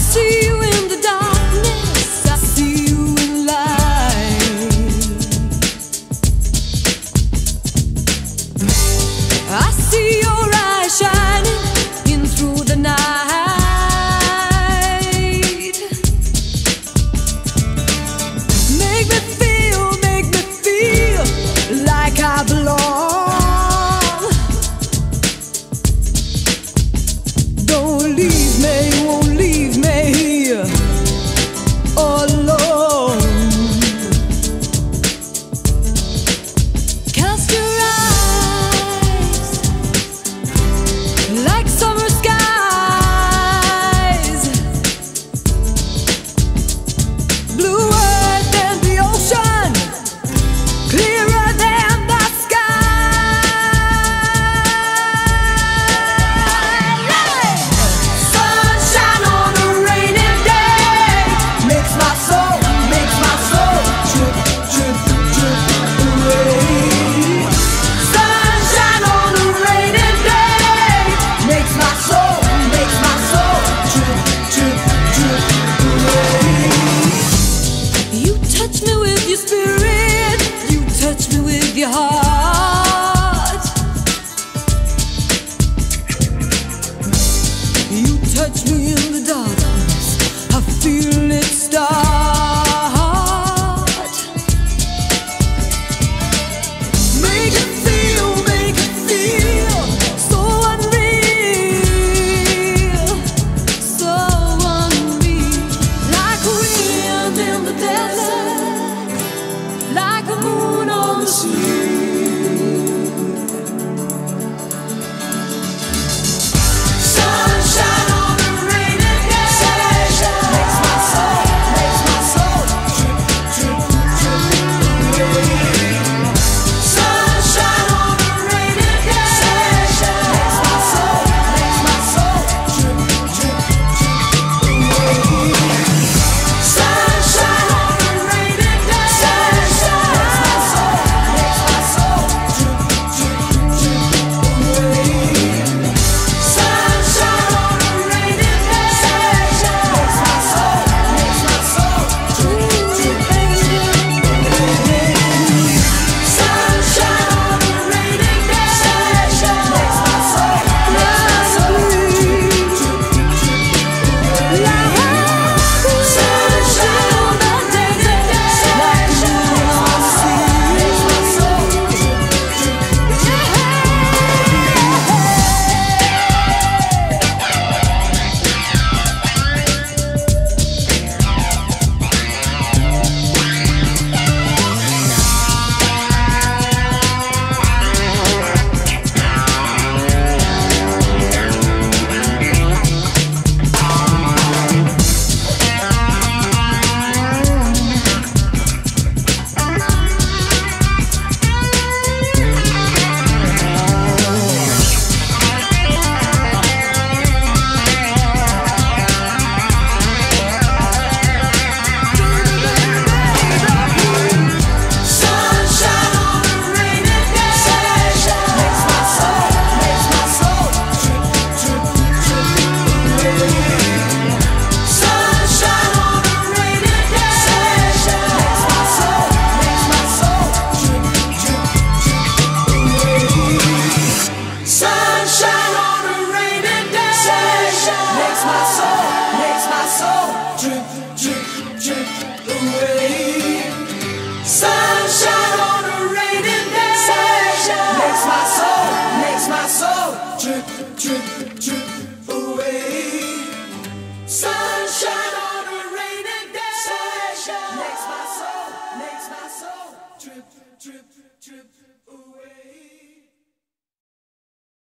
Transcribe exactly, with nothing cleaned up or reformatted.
see you in the darkness, I see you in light. I see your eyes shining in through the night. Make me feel, make me feel like I belong. Don't leave me, won't leave me here alone. Cast your eyes like summer skies, blue earth and the ocean, clearer than the sky. Sunshine on a rainy day makes my soul, makes my soul drip, drip, drip away. Sunshine on a rainy day makes my soul, makes my soul drip, drip, drip away. You touch me with your spirit, you touch me with your heart. You touch me in the darkness, I feel it start. Make it feel, make it feel so unreal, so unreal. Like a wind in the desert, like a moon on the sea. Sunshine on a rainy day makes my soul, makes my soul drip, drip, drip away. Sunshine on a rainy day makes my soul, makes my soul drip, drip, drip away. Sunshine on a rainy day makes my soul, makes my soul drip, drip, drip away. Sunshine on a rainy day makes my soul, makes my soul drip, drip, drip away. Sunshine on a rainy day makes my soul, makes my soul drip, drip, drip away. Sunshine on a rainy day makes my soul, makes my soul drip, drip, Sunshine on a rainy day makes my soul, makes my soul drip, drip, drip away. Sunshine on a rainy day makes my soul, makes my soul drip, drip, drip away. Sunshine on a rainy day makes my soul, makes my soul drip, drip, drip away.